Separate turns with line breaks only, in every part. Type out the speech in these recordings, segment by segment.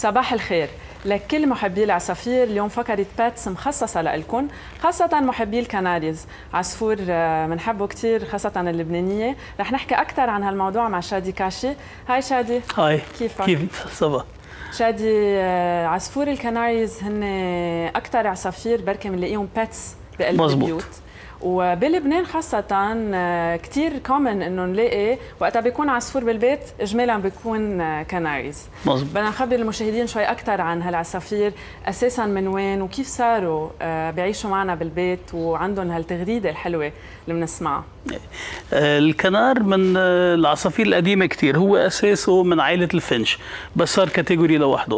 صباح الخير لكل محبي العصافير. اليوم فقرة باتس مخصصة لكم، خاصة محبي الكناريز. عصفور بنحبه كثير خاصة اللبنانية. رح نحكي أكثر عن هالموضوع مع شادي كاشي. هاي شادي.
هاي
كيفك؟
كيف صباح.
شادي، عصفور الكناريز هن أكثر عصافير بركي بنلاقيهم باتس بقلب البيوت، وبلبنان خاصة كثير كومن انه نلاقي وقتها بيكون عصفور بالبيت اجمالا بيكون كناريز.
مظبوط.
بدنا نخبر المشاهدين شوي اكثر عن هالعصافير، اساسا من وين وكيف صاروا بيعيشوا معنا بالبيت وعندهم هالتغريده الحلوه اللي بنسمعها.
الكنار من العصافير القديمه كثير، هو اساسه من عائله الفنش بس صار كاتيجوري لوحده.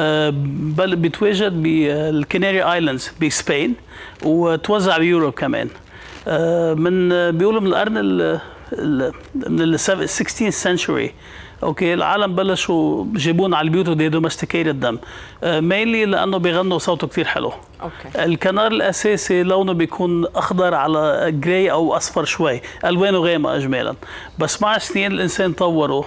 بيتواجد بالكناري ايلاندز بسبين وتوزع بيوروب كمان. من بيقولوا من القرن من ال 16th century. اوكي، العالم بلشوا جيبون على البيوت ودي دومستيكيتد دم مينلي لانه بيغنوا صوته كثير حلو.
اوكي.
الكنار الاساسي لونه بيكون اخضر على جراي او اصفر شوي، الوانه غامقه اجمالا، بس مع السنين الانسان طوره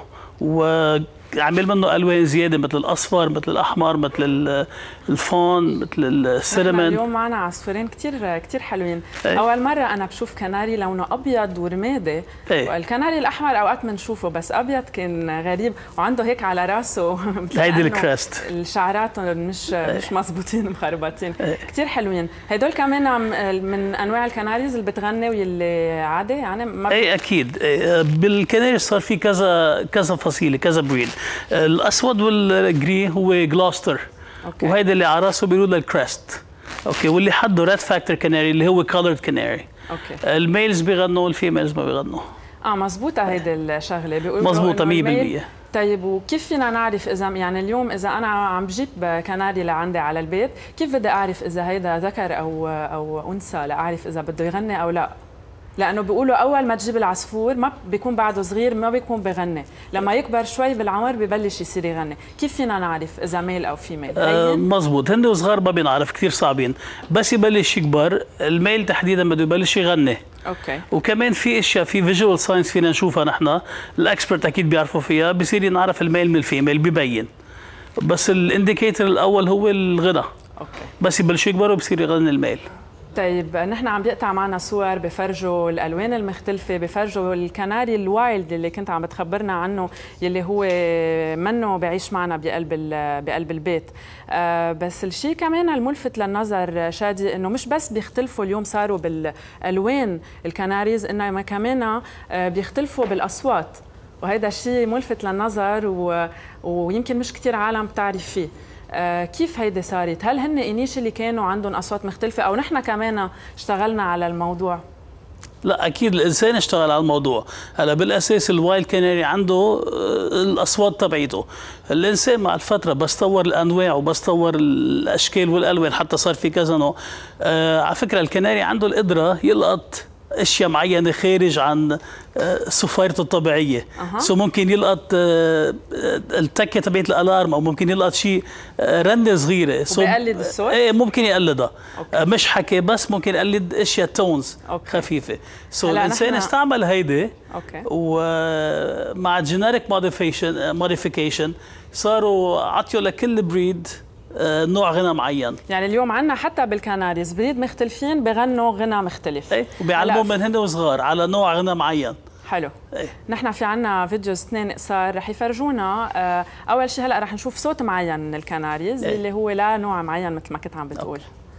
وعمل منه الوان زياده مثل الاصفر مثل الاحمر مثل الفون مثل السينمون.
اليوم معنا عصفورين كثير حلوين. اول مره انا بشوف كناري لونه ابيض ورمادي. والكناري الاحمر اوقات بنشوفه بس ابيض كان غريب، وعنده هيك على راسه
هيدي الكراست،
الشعرات مش مزبوطين مخربطين. كثير حلوين هدول كمان. من انواع الكناريز اللي بتغني واللي عادي يعني ما
اي اكيد. بالكناري صار في كذا فصيله كذا بريد. الاسود والجري هو جلوستر.
أوكي.
وهيدا اللي على راسه بيقولوا الكريست. اوكي، واللي حده ريد فاكتور كناري اللي هو كولرد كناري.
اوكي.
الميلز بيغنوا والفيميلز ما بيغنوا.
مزبوطه هيدي الشغله بيقولوا
مزبوطه 100%.
طيب وكيف فينا نعرف اذا يعني اليوم اذا انا عم بجيب كناري لعندي على البيت، كيف بدي اعرف اذا هيدا ذكر او انثى لاعرف اذا بده يغني او لا؟ لانه بيقولوا اول ما تجيب العصفور ما بيكون بعده صغير ما بيكون بغني، لما يكبر شوي بالعمر ببلش يصير يغني. كيف فينا نعرف اذا ميل او فيميل؟
مزبوط، هن وصغار ما بينعرف، كثير صعبين، بس يبلش يكبر الميل تحديدا بده يبلش يغني.
اوكي.
وكمان في اشياء، في فيجوال ساينس فينا نشوفها نحن، الاكسبرت اكيد بيعرفوا فيها، بصير نعرف الميل من الفيميل ببين، بس الانديكيتور الاول هو الغنى.
اوكي.
بس يبلش يكبروا بصير يغني الميل.
طيب نحن عم بيقطع معنا صور بفرجوا الالوان المختلفه، بفرجوا الكناري الوايلد اللي كنت عم بتخبرنا عنه يلي هو منه بيعيش معنا بقلب البيت. بس الشيء كمان الملفت للنظر شادي انه مش بس بيختلفوا اليوم صاروا بالالوان الكناريز، انما كمان بيختلفوا بالاصوات، وهذا الشيء ملفت للنظر ويمكن مش كثير عالم بتعرف فيه. كيف هيدي صارت؟ هل هن انيش اللي كانوا عندهم اصوات مختلفه او نحن كمان اشتغلنا على الموضوع؟
لا اكيد الانسان اشتغل على الموضوع. هلا بالاساس الوايلد كاناري عنده الاصوات تبعيته، الانسان مع الفتره بس طور الانواع وبس طور الاشكال والالوان حتى صار في كذا نوع. على فكره الكناري عنده القدره يلقط اشياء معينه خارج عن صفيرته الطبيعيه. سو ممكن يلقط التكه تبعت الالارم، او ممكن يلقط شيء رنه صغيره.
بيقلد الصوت؟
ايه ممكن يقلدها. مش حكي بس، ممكن يقلد اشياء تونز خفيفه. سو الانسان استعمل هيدي. ومع جينيريك موديفيكيشن صاروا عطيوا لكل بريد نوع غنى معين.
يعني اليوم عندنا حتى بالكناريز بريد مختلفين بغنوا غنى مختلف.
ايه، وبيعلموهم من هن وصغار على نوع غنى معين.
حلو. نحن في عنا فيديوز 2 قصار رح يفرجونا. اول شيء هلا رح نشوف صوت معين من الكناريز اللي هو لا نوع معين مثل ما كنت عم بتقول.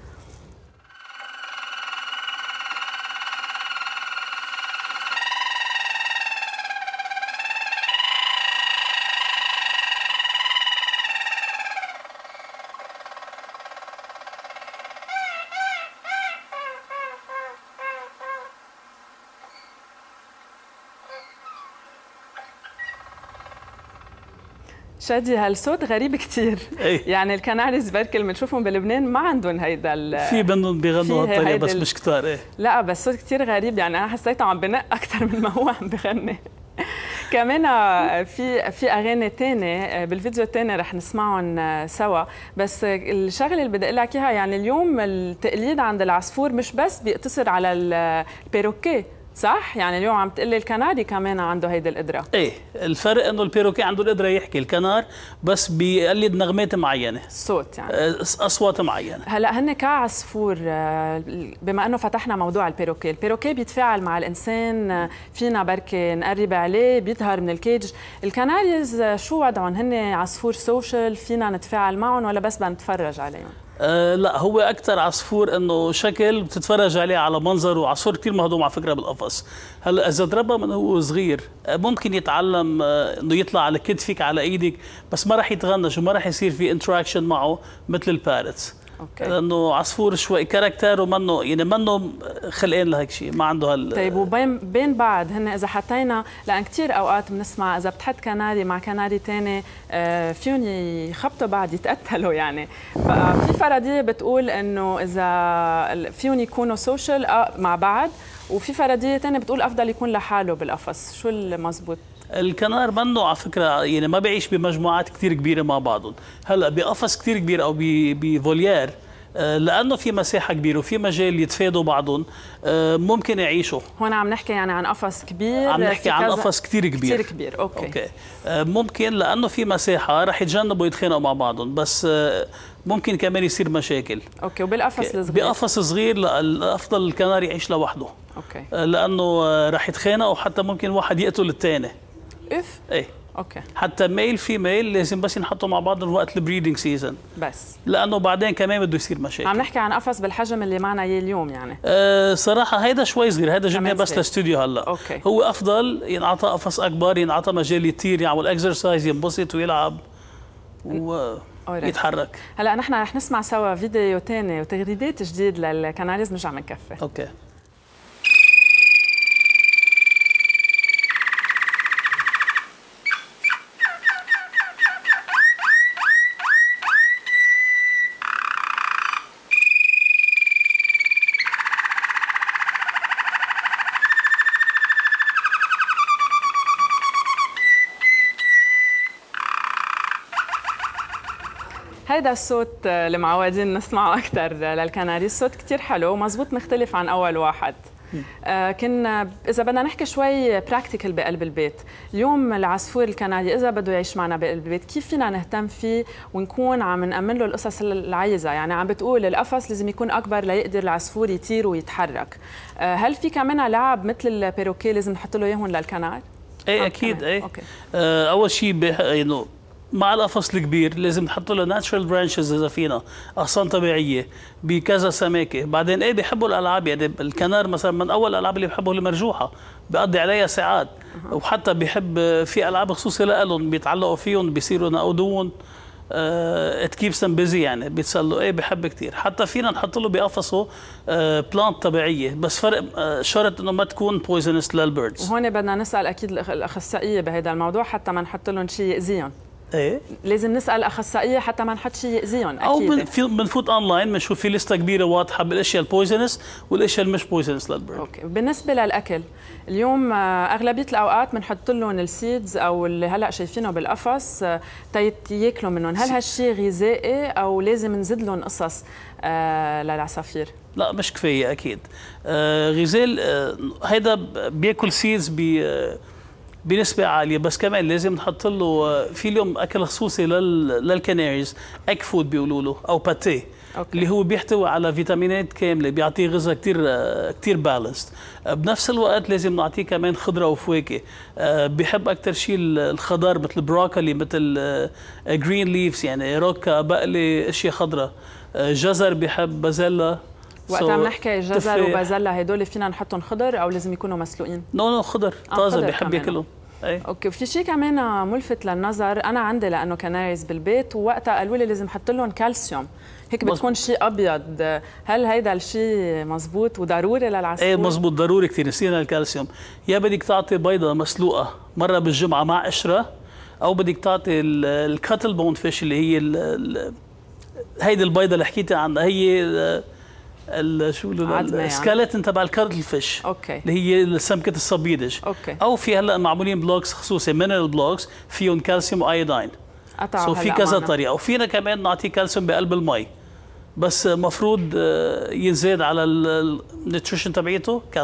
شادي هالصوت غريب كثير. يعني الكناريز بركي اللي بنشوفهم بلبنان ما عندهم هيدا
في منهم بيغنوا هالطريقه بس مش كثار.
لا بس صوت كثير غريب، يعني انا حسيته عم بنق اكثر من ما هو عم بغني. كمان في اغاني ثانيه بالفيديو الثاني رح نسمعهم سوا. بس الشغله اللي بدي اقول لك اياها، يعني اليوم التقليد عند العصفور مش بس بيقتصر على البيروكي، صح؟ يعني اليوم عم تقلي الكناري كمان عنده هيدي القدرة.
ايه الفرق انه البيروكي عنده القدرة يحكي، الكنار بس بيقلد نغمات معينة،
الصوت يعني
اصوات معينة.
هلا هن كعصفور، بما انه فتحنا موضوع البيروكي، البيروكي بيتفاعل مع الانسان، فينا بركي نقرب عليه بيظهر من الكيج. الكناريز شو وضعهم؟ هن عصفور سوشيال فينا نتفاعل معهم ولا بس بدنا نتفرج عليهم؟
لا هو اكثر عصفور انه شكل بتتفرج عليه على منظر، وعصفور كثير مهضوم على فكره بالقفص. هلا اذا تربى من هو صغير ممكن يتعلم انه يطلع على كتفك على ايدك، بس ما راح يتغنج وما راح يصير في انتراكشن معه مثل البارتس.
اوكي.
لانه عصفور شوي كاركتر ومنه يعني منه خلقان لهيك شيء، ما عنده
طيب وبين بعض هن اذا حطينا، لان كثير اوقات بنسمع اذا بتحط كناري مع كناري ثاني فيهم يخبطوا بعض يتقتلوا يعني، بقى في فرضيه بتقول انه اذا فيهم يكونوا سوشيال مع بعض، وفي فرضيه ثانيه بتقول افضل يكون لحاله بالقفص، شو المضبوط؟
الكنار منه على فكره يعني ما بيعيش بمجموعات كثير كبيره مع بعضهم. هلا بقفص كثير كبير او بفوليير، لانه في مساحه كبيره وفي مجال يتفادوا بعضهم، ممكن يعيشوا.
هون عم نحكي يعني عن قفص كبير،
عم نحكي عن قفص كثير كبير.
كثير كبير. اوكي.
ممكن لانه في مساحه رح يتجنبوا يتخانقوا مع بعضهم، بس ممكن كمان يصير مشاكل.
اوكي. وبالقفص الصغير؟
بقفص صغير الافضل الكنار يعيش لوحده.
اوكي.
لانه رح يتخانقوا وحتى ممكن واحد يقتل الثاني.
اف.
ايه.
اوكي.
حتى ميل في ميل لازم بس ينحطوا مع بعض وقت البريدنج سيزون،
بس
لانه بعدين كمان بده يصير مشاكل.
عم نحكي عن قفص بالحجم اللي معنا اياه اليوم يعني.
صراحه هيدا شوي صغير، هيدا جبناه بس للاستوديو هلا.
أوكي.
هو افضل ينعطى قفص اكبر، ينعطى مجال يطير يعمل اكسرسايز ينبسط ويلعب ويتحرك.
هلا نحن رح نسمع سوا فيديو ثاني وتغريدات جديد للكناريز، نرجع بنكفي.
اوكي.
هيدا الصوت اللي معودين نسمعه أكثر للكناري، الصوت كتير حلو، مزبوط مختلف عن أول واحد. كنا إذا بدنا نحكي شوي براكتيكال بقلب البيت، اليوم العصفور الكناري إذا بده يعيش معنا بقلب البيت كيف فينا نهتم فيه ونكون عم نأمن له القصص العايزة؟ يعني عم بتقول القفص لازم يكون أكبر ليقدر العصفور يطير ويتحرك، هل في كمان لعب مثل البيروكي لازم نحط له إياهم للكنار؟
ايه اكيد. ايه اول شيء انه مع القفص الكبير لازم نحط له ناتشرال برانشز اذا فينا، اغصان طبيعيه بكذا سماكه. بعدين ايه بيحبوا الالعاب، يعني الكنار مثلا من اول الالعاب اللي بيحبوا المرجوحه، بيقضي عليها ساعات. وحتى بيحب في العاب خصوصيه لهم بيتعلقوا فيهم بيصيروا نقودون، ات كيبس ذم بيزي يعني بيتسلوا. ايه بحب كثير. حتى فينا نحط له بقفصه بلانت طبيعيه، بس فرق شرط انه ما تكون بويزنس للبيردز.
وهون بدنا نسال اكيد الاخصائيه بهذا الموضوع حتى ما نحط لهم شيء يأذيهم.
ايه
لازم نسال اخصائيه حتى ما نحط شيء يأذيهم.
او بنفوت اونلاين بنشوف في لسته كبيره واضحه بالاشياء البويزنس والاشياء المش بويزنس للبيرد.
اوكي. بالنسبه للاكل اليوم اغلبيه الاوقات بنحط لهم السيدز او اللي هلا شايفينه بالقفص ياكلوا منهم، هل هالشيء غذائي او لازم نزيد لهم قصص للعصافير؟
لا مش كفايه اكيد. غذاء هيدا بياكل سيدز بنسبة عالية، بس كمان لازم نحط له في اليوم أكل خصوصي للكناريز، أك فود بيقولوا له أو باتيه. اللي هو بيحتوي على فيتامينات كاملة، بيعطيه غذاء كتير بالانسد. بنفس الوقت لازم نعطيه كمان خضرة وفواكه. بيحب أكتر شيء الخضار مثل البروكلي، مثل جرين ليفز يعني روكا، بقلي، أشياء خضراء. جزر بيحب، بازيلا.
وقت عم نحكي جزر وبازلا هدول فينا نحطهم خضر او لازم يكونوا مسلوقين؟
نو خضر طازه بيحب ياكلهم.
اوكي. وفي شيء كمان ملفت للنظر انا عندي لانه كناريز بالبيت، ووقتها قالوا لي لازم احط لهم كالسيوم، هيك بتكون شيء ابيض، هل هيدا الشيء مزبوط وضروري للعصفور؟
ايه مزبوط ضروري كثير. نسينا الكالسيوم. يا بدك تعطي بيضه مسلوقه مره بالجمعه مع قشره، او بدك تعطي الكاتل بون فيش اللي هي هيدي البيضه اللي حكيتي عنها، هي شو السكاليتن تبع الكارتل فيش.
اوكي.
اللي هي سمكه الصبيدج.
اوكي.
او في هلا معمولين بلوكس خصوصي مينرال بلوكس فيهم كالسيوم وايودين. في كذا طريقه. وفينا كمان نعطيه كالسيوم بقلب المي، بس مفروض يزيد على النيوتريشن تبعيته كالسيوم.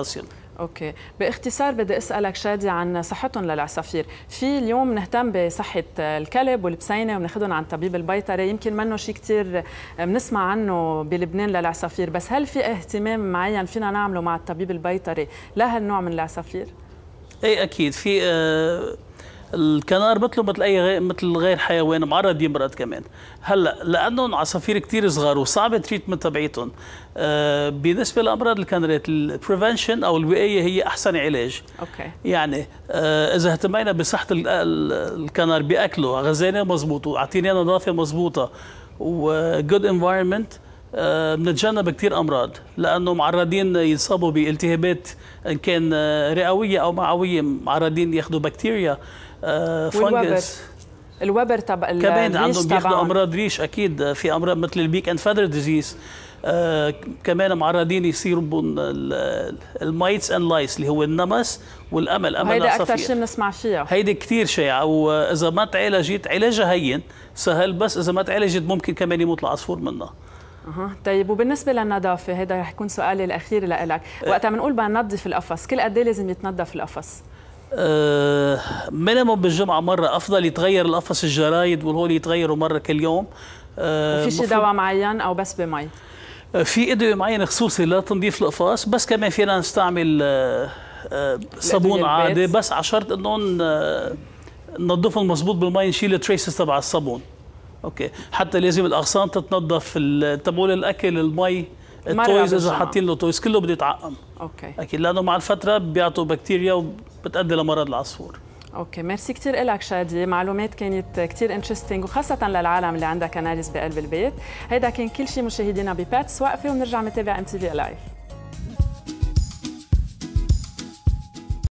اوكي، باختصار بدي اسالك شادي عن صحتهم للعصافير. في اليوم نهتم بصحه الكلب والبسينه وبناخذهم عند طبيب البيطري، يمكن منه شيء كثير بنسمع عنه بلبنان للعصافير، بس هل في اهتمام معين فينا نعمله مع الطبيب البيطري لهالنوع من العصافير؟
ايه اكيد في الكنار مثل غير حيوان معرض يمرض كمان. هلا لانهم عصافير كثير صغار وصعب التريتمنت تبعيتهم، بالنسبه لامراض الكنارات البريفنشن او الوقايه هي احسن علاج.
اوكي،
يعني اذا اهتمينا بصحه الكنار باكله، غذائنا مضبوط واعطينا نظافه مضبوطه وجود انفايرمنت، بنتجنب كثير امراض، لانه معرضين يصابوا بالتهابات ان كان رئويه او معويه، معرضين ياخذوا بكتيريا، فنجس.
الوبر تبع
كمان عندهم بياخذوا امراض ريش، اكيد في امراض مثل البيك اند فيذر ديزيز. كمان معرضين يصيروا المايتس اند لايس اللي هو النمس والامل.
هيدا اكثر شيء بنسمع فيها،
هيدي كثير شائعه، واذا ما تعالجت علاجها هين سهل، بس اذا ما تعالجت ممكن كمان يموت العصفور منها.
طيب، وبالنسبه للنظافه، هذا رح يكون سؤالي الاخير لك. وقتها بنقول بدنا ننظف القفص، كل قد ايه لازم يتنظف القفص؟
مينيموم بالجمعه مره، افضل يتغير القفص، الجرايد والهول يتغيروا مره كل يوم.
وفي شيء دواء معين او بس بمي؟
في ادويه معينه خصوصي لتنظيف القفص، بس كمان فينا نستعمل صابون عادي، بس على شرط انه ننظفهم مضبوط بالمي، نشيل التريسز تبع الصابون. اوكي، حتى لازم الاغصان تتنظف، تبعول الاكل، المي، التويز، اذا حاطين له تويز كله بده يتعقم.
اوكي،
اكيد، لانه مع الفتره بيعطوا بكتيريا وبتؤدي لمرض العصفور.
اوكي، ميرسي كثير لك شادي، معلومات كانت كثير انترستينج، وخاصه للعالم اللي عندها كناريز بقلب البيت. هيدا كان كل شيء مشاهدينا بباتس. وقفه ونرجع نتابع MTV لايف.